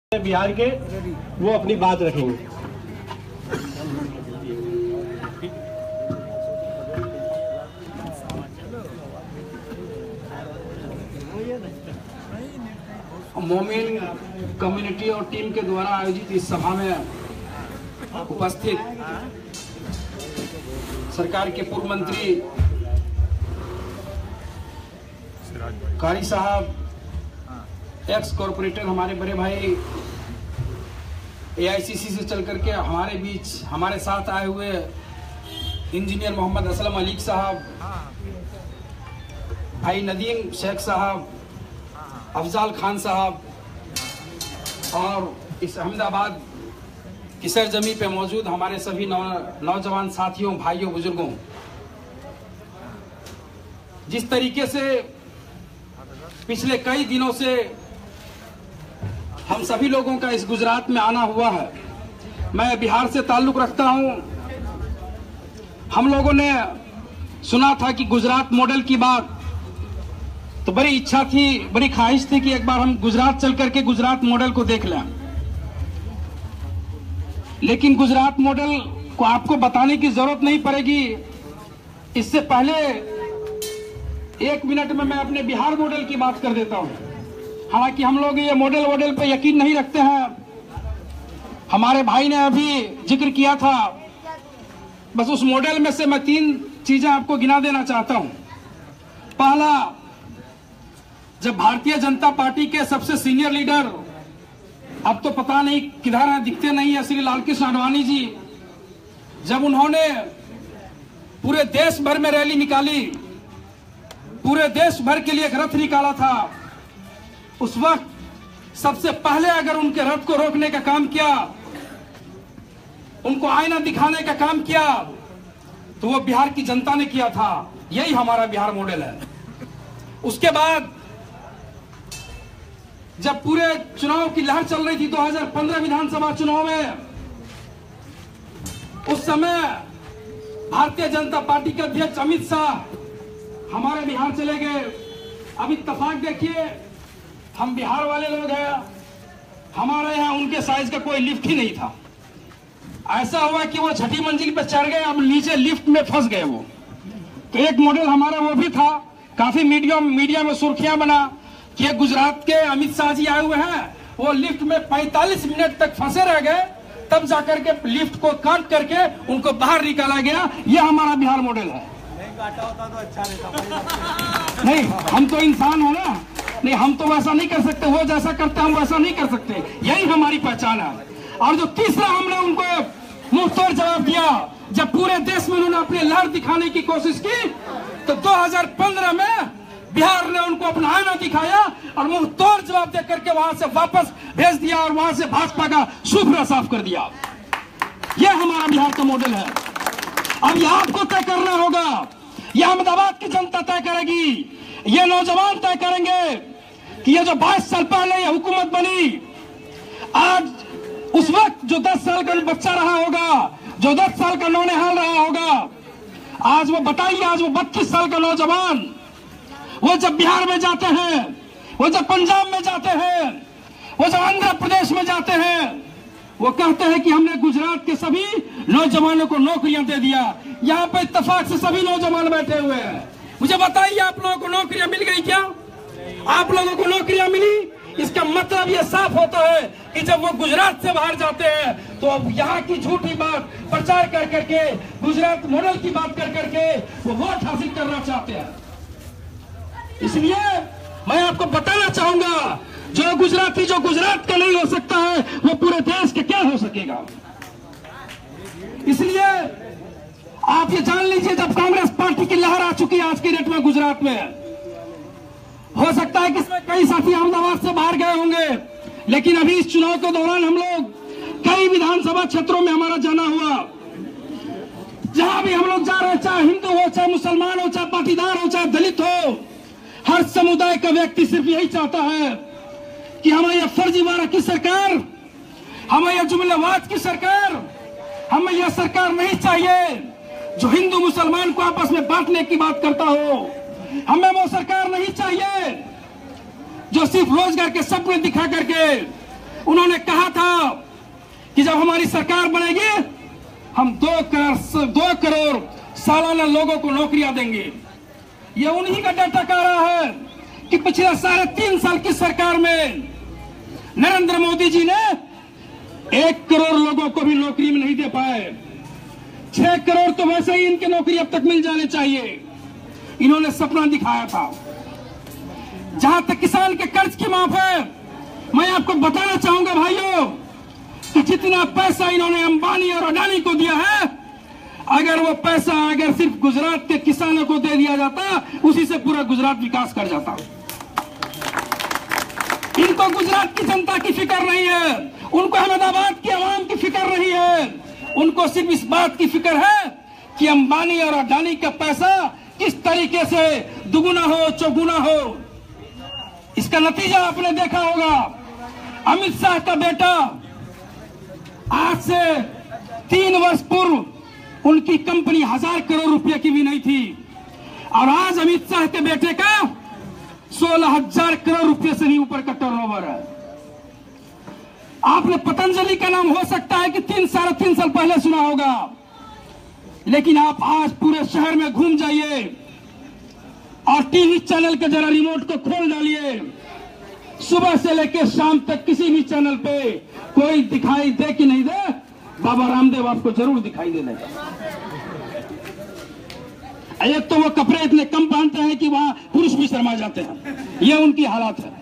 बिहार के वो अपनी बात रखेंगे। मोमिन कम्युनिटी और टीम के द्वारा आयोजित इस सभा में उपस्थित सरकार के पूर्व मंत्री कारी साहब, एक्स कॉरपोरेटर हमारे बड़े भाई एआईसीसी से चल करके हमारे बीच हमारे साथ आए हुए इंजीनियर मोहम्मद असलम अलीक साहब, भाई नदीम शेख साहब, अफजाल खान साहब और इस अहमदाबाद की सरजमी पे मौजूद हमारे सभी नौजवान साथियों, भाइयों, बुजुर्गों, जिस तरीके से पिछले कई दिनों से हम सभी लोगों का इस गुजरात में आना हुआ है। मैं बिहार से ताल्लुक रखता हूं। हम लोगों ने सुना था कि गुजरात मॉडल की बात, तो बड़ी इच्छा थी, बड़ी ख्वाहिश थी कि एक बार हम गुजरात चल करके गुजरात मॉडल को देख लें। लेकिन गुजरात मॉडल को आपको बताने की जरूरत नहीं पड़ेगी। इससे पहले 1 मिनट में मैं अपने बिहार मॉडल की बात कर देता हूं। हालांकि हम लोग ये मॉडल पे यकीन नहीं रखते हैं। हमारे भाई ने अभी जिक्र किया था, बस उस मॉडल में से मैं 3 चीजें आपको गिना देना चाहता हूं। पहला, जब भारतीय जनता पार्टी के सबसे सीनियर लीडर, अब तो पता नहीं किधर हैं, दिखते नहीं है, श्री लालकृष्ण आडवाणी जी, जब उन्होंने पूरे देश भर में रैली निकाली, पूरे देश भर के लिए एक रथ निकाला था, उस वक्त सबसे पहले अगर उनके रथ को रोकने का काम किया, उनको आईना दिखाने का काम किया, तो वो बिहार की जनता ने किया था। यही हमारा बिहार मॉडल है। उसके बाद जब पूरे चुनाव की लहर चल रही थी 2015 विधानसभा चुनाव में, उस समय भारतीय जनता पार्टी के अध्यक्ष अमित शाह हमारे बिहार चले गए। अब इत्तेफाक देखिए, हम बिहार वाले लोग हैं, हमारे यहाँ उनके साइज का कोई लिफ्ट ही नहीं था। ऐसा हुआ कि वो 6ठी मंजिल पर चढ़ गए, अब नीचे लिफ्ट में फंस गए वो। तो एक मॉडल हमारा वो भी था। काफी मीडिया में सुर्खियां बना कि गुजरात के अमित शाह जी आए हुए हैं, वो लिफ्ट में 45 मिनट तक फंसे रह गए, तब जाकर के लिफ्ट को काट करके उनको बाहर निकाला गया। ये हमारा बिहार मॉडल है। काटा होता तो अच्छा रहता। नहीं, हम तो इंसान है ना, नहीं हम तो वैसा नहीं कर सकते, वो जैसा करते हम वैसा नहीं कर सकते। यही हमारी पहचान है। और जो तीसरा, हमने उनको मुंहतोड़ जवाब दिया। जब पूरे देश में उन्होंने अपनी लहर दिखाने की कोशिश की, तो 2015 में बिहार ने उनको अपना आईना दिखाया और मुंहतोड़ जवाब देकर के वहां से वापस भेज दिया और वहां से भाजपा का सुफरा साफ कर दिया। यह हमारा बिहार का मॉडल है। अब यह आपको तय करना होगा, यह अहमदाबाद की जनता तय करेगी, ये नौजवान तय करेंगे कि ये जो 22 साल पहले ये हुकूमत बनी, आज उस वक्त जो 10 साल का बच्चा रहा होगा, जो 10 साल का नौनिहाल रहा होगा, आज वो बताइए, आज वो 32 साल का नौजवान, वो जब बिहार में जाते हैं, वो जब पंजाब में जाते हैं, वो जब आंध्र प्रदेश में जाते हैं, वो कहते हैं कि हमने गुजरात के सभी नौजवानों को नौकरियां दे दिया। यहाँ पे इत्तेफाक से सभी नौजवान बैठे हुए हैं। मुझे बताइए, आप लोगों को नौकरियां मिल गई क्या? आप लोगों को नौकरियां मिली? इसका मतलब ये साफ होता है कि जब वो गुजरात से बाहर जाते हैं, तो अब यहाँ की झूठी बात प्रचार कर करके, गुजरात मॉडल की बात कर करके वो वोट हासिल करना चाहते हैं। इसलिए मैं आपको बताना चाहूंगा, जो गुजराती जो गुजरात का नहीं हो सकता है, वो पूरे देश के क्या हो सकेगा। इसलिए आप ये जान लीजिए, जब कांग्रेस पार्टी की लहर आ चुकी है आज की डेट में गुजरात में, हो सकता है कि इसमें कई साथी अहमदाबाद से बाहर गए होंगे, लेकिन अभी इस चुनाव के दौरान हम लोग कई विधानसभा क्षेत्रों में हमारा जाना हुआ। जहां भी हम लोग जा रहे हैं, चाहे हिंदू हो, चाहे मुसलमान हो, चाहे पाटीदार हो, चाहे दलित हो, हर समुदाय का व्यक्ति सिर्फ यही चाहता है कि हमें यह फर्जीवाड़ा की सरकार, हमें यह जुमलेबाज की सरकार, हमें यह सरकार नहीं चाहिए जो हिंदू मुसलमान को आपस में बांटने की बात करता हो। हमें वो सरकार नहीं चाहिए जो सिर्फ रोजगार के सपने दिखा करके उन्होंने जब हमारी सरकार बनेगी हम 2 करोड़ सालाना लोगों को नौकरियां देंगे। ये उन्हीं का डाटा कह रहा है कि पिछले 3.5 साल की सरकार में नरेंद्र मोदी जी ने 1 करोड़ लोगों को भी नौकरी में नहीं दे पाए। 6 करोड़ तो वैसे ही इनकी नौकरी अब तक मिल जाने चाहिए। इन्होंने सपना दिखाया था। जहां तक किसान के कर्ज की माफ है, मैं आपको बताना चाहूंगा भाइयों कि जितना पैसा इन्होंने अंबानी और अडानी को दिया है, अगर वो पैसा अगर सिर्फ गुजरात के किसानों को दे दिया जाता, उसी से पूरा गुजरात विकास कर जाता। इनको गुजरात की जनता की फिक्र नहीं है, उनको अहमदाबाद की आवाम की फिक्र नहीं है। उनको सिर्फ इस बात की फिक्र है कि अंबानी और अडानी का पैसा किस तरीके से दुगुना हो चौगुना हो। इसका नतीजा आपने देखा होगा। अमित शाह का बेटा आज से 3 वर्ष पूर्व उनकी कंपनी 1000 करोड़ रुपए की भी नहीं थी, और आज अमित शाह के बेटे का 16,000 करोड़ रुपए से भी ऊपर का टर्नओवर है। आपने पतंजलि का नाम हो सकता है कि 3-3.5 साल पहले सुना होगा, लेकिन आप आज पूरे शहर में घूम जाइए और टीवी चैनल के जरा रिमोट को खोल डालिए, सुबह से लेकर शाम तक किसी भी चैनल पे कोई दिखाई दे कि नहीं दे, बाबा रामदेव आपको जरूर दिखाई दे देगा। एक तो वो कपड़े इतने कम पहनते हैं कि वहां पुरुष भी शर्मा जाते हैं, ये उनकी हालत है।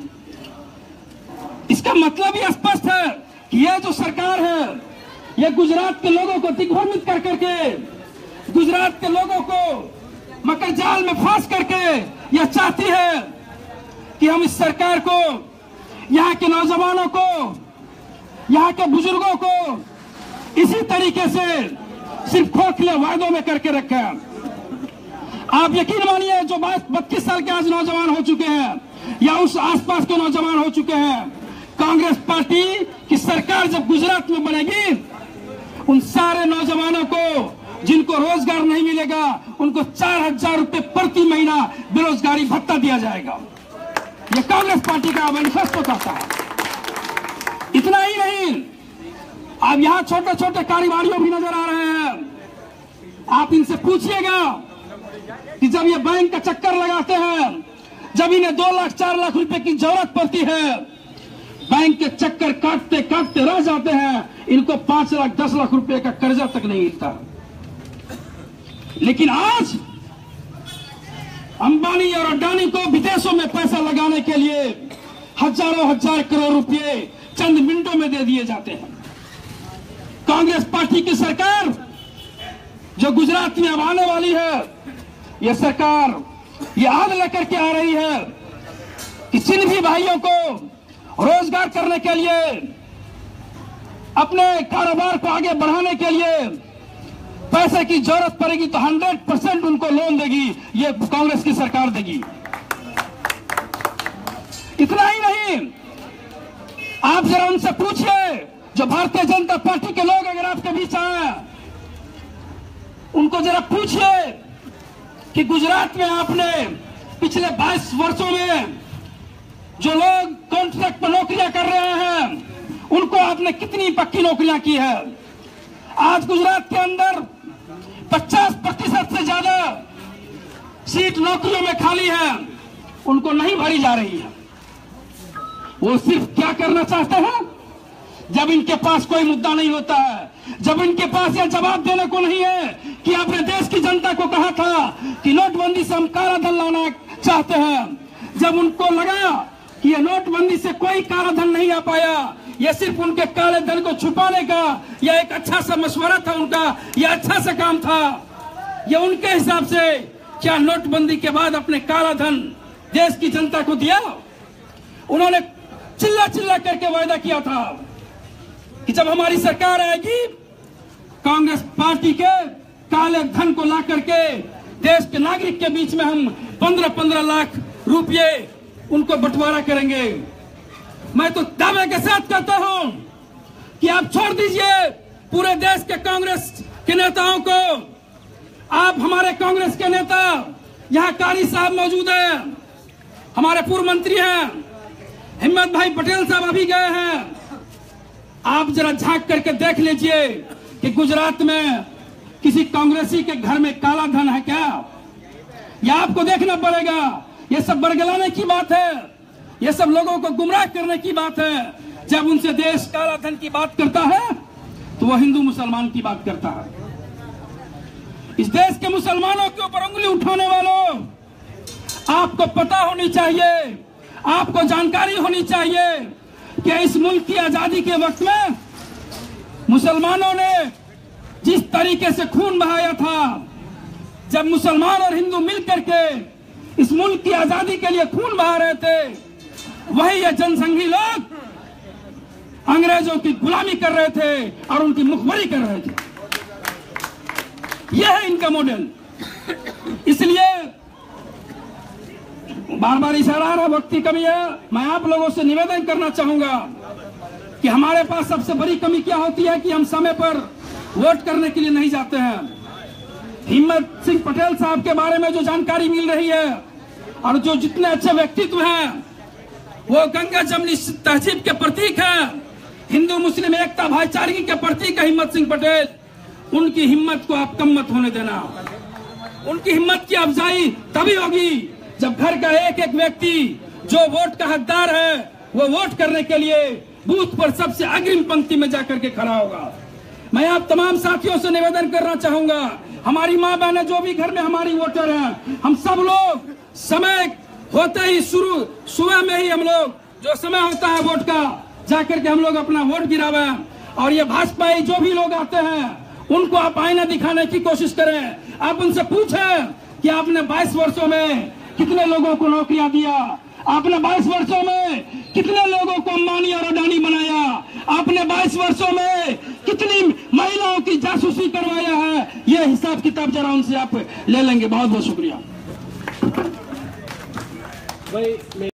इसका मतलब ये स्पष्ट है कि यह जो सरकार है, यह गुजरात के लोगों को दिग्भ्रमित कर करके, गुजरात के लोगों को मकर जाल में फांस करके यह चाहती है कि हम इस सरकार को, यहाँ के नौजवानों को, यहाँ के बुजुर्गों को इसी तरीके से सिर्फ खोखले वायदों में करके रखें। आप यकीन मानिए, जो 32 साल के आज नौजवान हो चुके हैं या उस आसपास के नौजवान हो चुके हैं, कांग्रेस पार्टी की सरकार जब गुजरात में बनेगी, उन सारे नौजवानों को जिनको रोजगार नहीं मिलेगा, उनको 4000 रुपए प्रति महीना बेरोजगारी भत्ता दिया जाएगा। यह कांग्रेस पार्टी का मैनिफेस्टो कहता है। इतना ही नहीं, अब यहां छोटे छोटे कारोबारियों भी नजर आ रहे हैं। आप इनसे पूछिएगा कि जब ये बैंक का चक्कर लगाते हैं, जब इन्हें 2 लाख 4 लाख रुपए की जरूरत पड़ती है, बैंक के चक्कर काटते काटते रह जाते हैं, इनको 5 लाख 10 लाख रुपए का कर्जा तक नहीं मिलता। लेकिन आज अंबानी और अडानी को विदेशों में पैसा लगाने के लिए हजारों हजार करोड़ रुपए चंद मिनटों में दे दिए जाते हैं। कांग्रेस पार्टी की सरकार जो गुजरात में अब आने वाली है, यह सरकार यह आग लेकर के आ रही है कि जिन भी भाइयों को रोजगार करने के लिए, अपने कारोबार को आगे बढ़ाने के लिए पैसे की जरूरत पड़ेगी तो 100% उनको लोन देगी, ये कांग्रेस की सरकार देगी। इतना ही नहीं, आप जरा उनसे पूछिए, जो भारतीय जनता पार्टी के लोग अगर आपके बीच आए, उनको जरा पूछिए कि गुजरात में आपने पिछले 22 वर्षों में जो लोग कॉन्ट्रैक्ट पर नौकरियां कर रहे हैं, उनको आपने कितनी पक्की नौकरियां की है। आज गुजरात के अंदर 50% से ज्यादा सीट नौकरियों में खाली है, उनको नहीं भरी जा रही है। वो सिर्फ क्या करना चाहते हैं, जब इनके पास कोई मुद्दा नहीं होता है, जब इनके पास यह जवाब देने को नहीं है कि आपने देश की जनता को कहा था कि नोटबंदी से हम काला धन लाना चाहते हैं, जब उनको लगा कि यह नोटबंदी से कोई काला धन नहीं आ पाया, यह सिर्फ उनके काले धन को छुपाने का यह एक अच्छा सा मशवरा था उनका, यह अच्छा सा काम था। यह उनके हिसाब से क्या नोटबंदी के बाद अपने काला धन देश की जनता को दिया? उन्होंने चिल्ला चिल्ला करके वायदा किया था कि जब हमारी सरकार आएगी, कांग्रेस पार्टी के काले धन को ला करके देश के नागरिक के बीच में हम 15-15 लाख रुपए उनको बंटवारा करेंगे। मैं तो दावे के साथ कहता हूं कि आप छोड़ दीजिए पूरे देश के कांग्रेस के नेताओं को। आप हमारे कांग्रेस के नेता, यहां कारी साहब मौजूद हैं, हमारे पूर्व मंत्री हैं, हिम्मत भाई पटेल साहब अभी गए हैं। आप जरा झांक करके देख लीजिए कि गुजरात में किसी कांग्रेसी के घर में काला धन है क्या? यह आपको देखना पड़ेगा। यह सब बरगलाने की बात है, यह सब लोगों को गुमराह करने की बात है। जब उनसे देश काला धन की बात करता है तो वह हिंदू मुसलमान की बात करता है। इस देश के मुसलमानों के ऊपर उंगली उठाने वालों, आपको पता होनी चाहिए, आपको जानकारी होनी चाहिए कि इस मुल्क की आजादी के वक्त में मुसलमानों ने जिस तरीके से खून बहाया था, जब मुसलमान और हिंदू मिलकर के इस मुल्क की आजादी के लिए खून बहा रहे थे, वही ये जनसंघी लोग अंग्रेजों की गुलामी कर रहे थे और उनकी मुखबरी कर रहे थे। यह है इनका मॉडल। इसलिए बार बार इशारा आ रहा, वक्त की कमी है। मैं आप लोगों से निवेदन करना चाहूंगा कि हमारे पास सबसे बड़ी कमी क्या होती है कि हम समय पर वोट करने के लिए नहीं जाते हैं। हिम्मत सिंह पटेल साहब के बारे में जो जानकारी मिल रही है और जो जितने अच्छे व्यक्तित्व हैं, वो गंगा जमनी तहजीब के प्रतीक हैं, हिंदू मुस्लिम एकता भाईचारे के प्रतीक है हिम्मत सिंह पटेल। उनकी हिम्मत को आप कम मत होने देना। उनकी हिम्मत की अफजाई तभी होगी जब घर का एक एक व्यक्ति जो वोट का हकदार है वो वोट करने के लिए बूथ पर सबसे अग्रिम पंक्ति में जाकर के खड़ा होगा। मैं आप तमाम साथियों से निवेदन करना चाहूंगा, हमारी माँ बहनें जो भी घर में हमारी वोटर हैं, हम सब लोग समय होते ही सुबह में ही हम लोग जो समय होता है वोट का, जाकर के हम लोग अपना वोट गिरावे। और ये भाजपाई जो भी लोग आते हैं उनको आप आईना दिखाने की कोशिश करें। आप उनसे पूछें कि आपने 22 वर्षों में कितने लोगों को नौकरियां दिया, आपने 22 वर्षों में कितने लोगों को अंबानी और अडानी बनाया, आपने 22 वर्षों में कितनी महिलाओं की जासूसी करवाया है। यह हिसाब किताब जरा उनसे आप ले लेंगे। बहुत बहुत शुक्रिया।